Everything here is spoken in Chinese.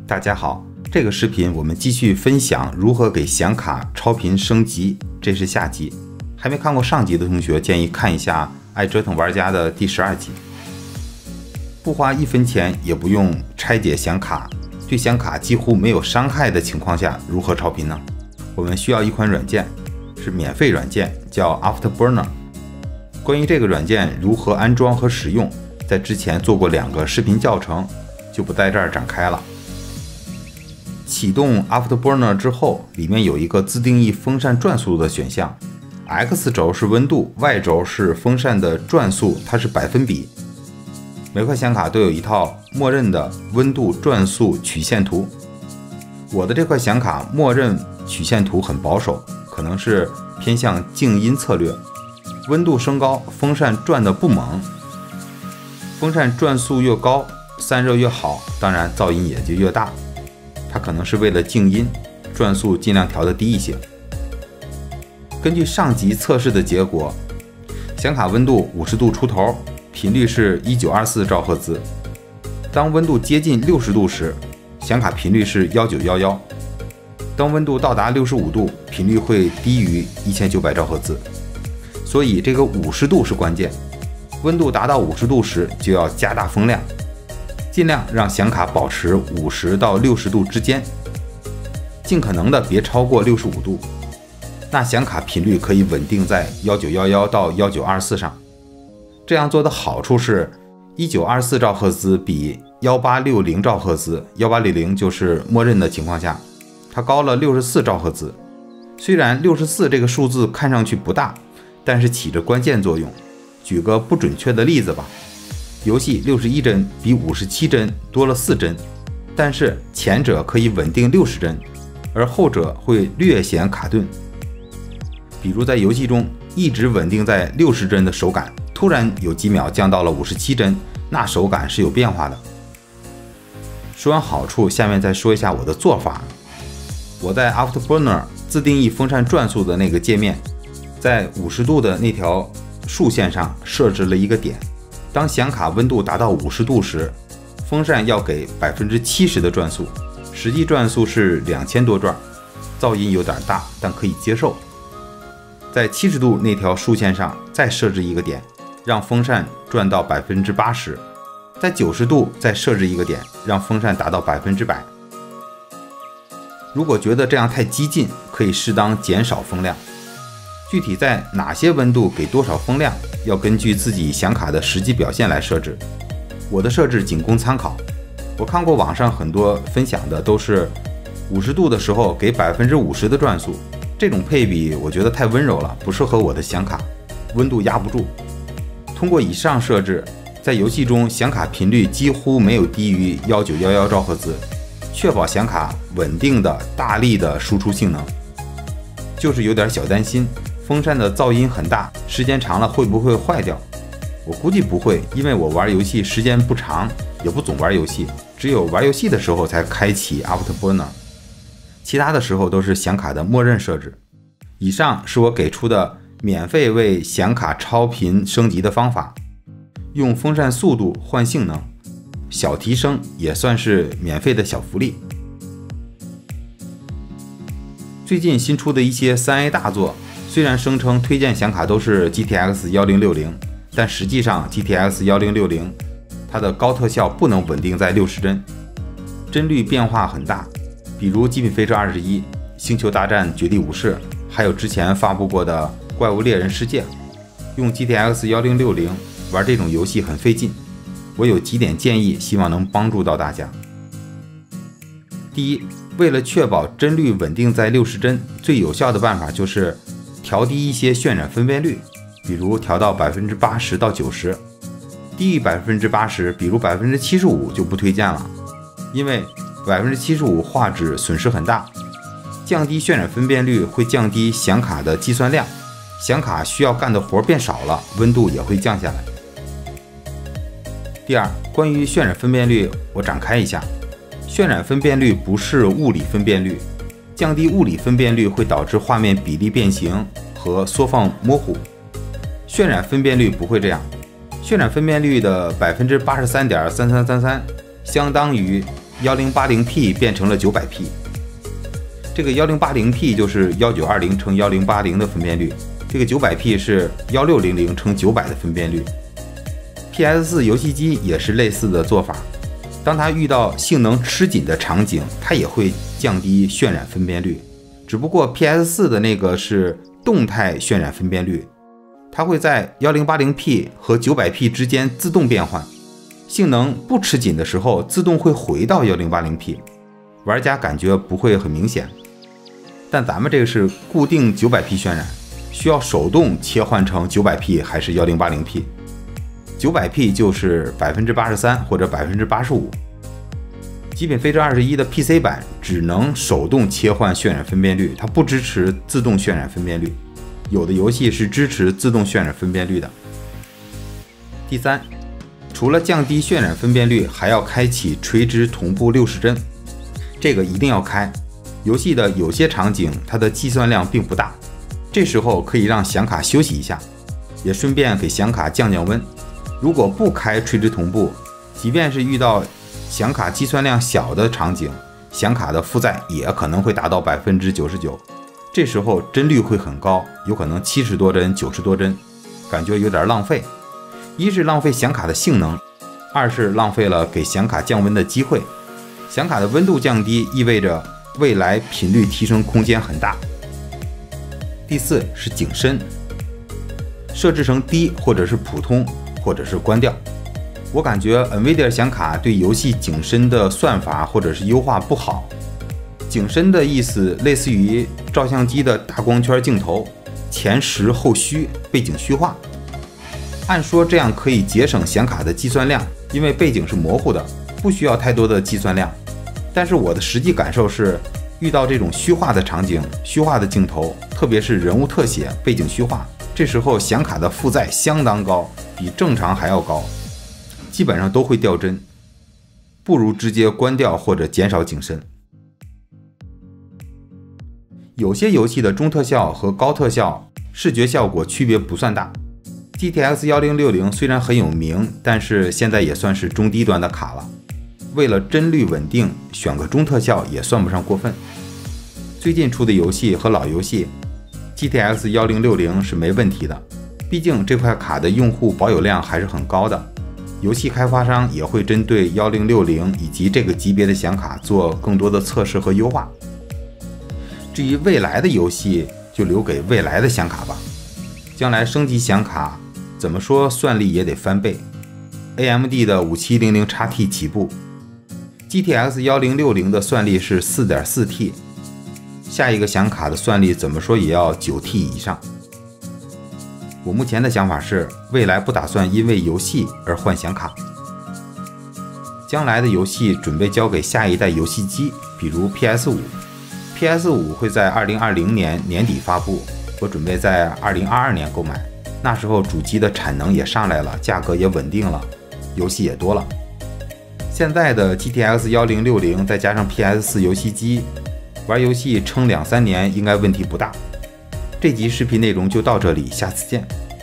大家好，这个视频我们继续分享如何给显卡超频升级，这是下集。还没看过上集的同学，建议看一下爱折腾玩家的第12集。不花1分钱，也不用拆解显卡，对显卡几乎没有伤害的情况下，如何超频呢？我们需要一款软件，是免费软件，叫 Afterburner。关于这个软件如何安装和使用，在之前做过2个视频教程，就不在这儿展开了。启动 Afterburner 之后，里面有一个自定义风扇转速的选项 ，X 轴是温度 ，Y 轴是风扇的转速，它是百分比。每块显卡都有一套默认的温度转速曲线图。我的这块显卡默认曲线图很保守，可能是偏向静音策略。温度升高，风扇转得不猛，风扇转速越高，散热越好，当然噪音也就越大。它可能是为了静音，转速尽量调得低一些。根据上集测试的结果，显卡温度50度出头，频率是1924兆赫兹。当温度接近60度时，显卡频率是1911。当温度到达65度，频率会低于1900兆赫兹。所以这个50度是关键，温度达到50度时就要加大风量，尽量让显卡保持50到60度之间，尽可能的别超过65度。那显卡频率可以稳定在1911到1924上。这样做的好处是1924兆赫兹比1860兆赫兹，1800就是默认的情况下，它高了64兆赫兹。虽然64这个数字看上去不大，但是起着关键作用。举个不准确的例子吧，游戏61帧比57帧多了4帧，但是前者可以稳定60帧，而后者会略显卡顿。比如在游戏中一直稳定在60帧的手感，突然有几秒降到了57帧，那手感是有变化的。说完好处，下面再说一下我的做法。我在 Afterburner 自定义风扇转速的那个界面，在50度的那条竖线上设置了一个点，当显卡温度达到50度时，风扇要给70%的转速，实际转速是2000多转，噪音有点大，但可以接受。在70度那条竖线上再设置一个点，让风扇转到80%，在90度再设置一个点，让风扇达到100%。如果觉得这样太激进，可以适当减少风量。具体在哪些温度给多少风量，要根据自己显卡的实际表现来设置。我的设置仅供参考。我看过网上很多分享的都是50度的时候给50%的转速，这种配比我觉得太温柔了，不适合我的显卡，温度压不住。通过以上设置，在游戏中显卡频率几乎没有低于1911兆赫兹，确保显卡稳定的大力的输出性能。就是有点小担心风扇的噪音很大，时间长了会不会坏掉？我估计不会，因为我玩游戏时间不长，也不总玩游戏，只有玩游戏的时候才开启 Afterburner， 其他的时候都是显卡的默认设置。以上是我给出的免费为显卡超频升级的方法，用风扇速度换性能，小提升也算是免费的小福利。最近新出的一些3A 大作，虽然声称推荐显卡都是 GTX 1060，但实际上 GTX 1060它的高特效不能稳定在60帧，帧率变化很大。比如《极品飞车21》、《星球大战：绝地武士》，还有之前发布过的《怪物猎人世界》，用 GTX 1060玩这种游戏很费劲。我有几点建议，希望能帮助到大家。第一，为了确保帧率稳定在60帧，最有效的办法就是调低一些渲染分辨率，比如调到80%到90%，低于80%，比如75%就不推荐了，因为75%画质损失很大。降低渲染分辨率会降低显卡的计算量，显卡需要干的活变少了，温度也会降下来。第二，关于渲染分辨率，我展开一下。渲染分辨率不是物理分辨率，降低物理分辨率会导致画面比例变形和缩放模糊。渲染分辨率不会这样，渲染分辨率的83.3333%相当于 1080P 变成了900P。这个 1080P 就是1920乘1080的分辨率，这个900P 是1600乘900的分辨率。PS4 游戏机也是类似的做法，当它遇到性能吃紧的场景，它也会降低渲染分辨率。只不过 PS4 的那个是动态渲染分辨率，它会在 1080P 和900P 之间自动变换，性能不吃紧的时候自动会回到 1080P， 玩家感觉不会很明显。但咱们这个是固定 900P 渲染，需要手动切换成 900P 还是 1080P。 900P 就是83%或者85%。极品飞车21的 PC 版只能手动切换渲染分辨率，它不支持自动渲染分辨率，有的游戏是支持自动渲染分辨率的。第三，除了降低渲染分辨率，还要开启垂直同步60帧，这个一定要开。游戏的有些场景它的计算量并不大，这时候可以让显卡休息一下，也顺便给显卡降降温。如果不开垂直同步，即便是遇到显卡计算量小的场景，显卡的负载也可能会达到 99%， 这时候帧率会很高，有可能70多帧、90多帧，感觉有点浪费。一是浪费显卡的性能，二是浪费了给显卡降温的机会。显卡的温度降低意味着未来频率提升空间很大。第四是景深，设置成低或者是普通，或者是关掉。我感觉 NVIDIA 显卡对游戏景深的算法或者是优化不好。景深的意思类似于照相机的大光圈镜头，前实后虚，背景虚化。按说这样可以节省显卡的计算量，因为背景是模糊的，不需要太多的计算量。但是我的实际感受是，遇到这种虚化的场景、虚化的镜头，特别是人物特写、背景虚化，这时候显卡的负载相当高，比正常还要高，基本上都会掉帧，不如直接关掉或者减少景深。有些游戏的中特效和高特效视觉效果区别不算大。GTX 1060虽然很有名，但是现在也算是中低端的卡了。为了帧率稳定，选个中特效也算不上过分。最近出的游戏和老游戏 ，GTX 1060是没问题的，毕竟这块卡的用户保有量还是很高的。游戏开发商也会针对1060以及这个级别的显卡做更多的测试和优化。至于未来的游戏，就留给未来的显卡吧。将来升级显卡，怎么说算力也得翻倍。AMD 的 5700XT 起步。GTX 1060的算力是 4.4T， 下一个显卡的算力怎么说也要 9T 以上。我目前的想法是，未来不打算因为游戏而换显卡，将来的游戏准备交给下一代游戏机，比如 PS5。PS5 会在2020年年底发布，我准备在2022年购买，那时候主机的产能也上来了，价格也稳定了，游戏也多了。现在的 GTX 1060再加上 PS4 游戏机，玩游戏撑2-3年应该问题不大。这集视频内容就到这里，下次见。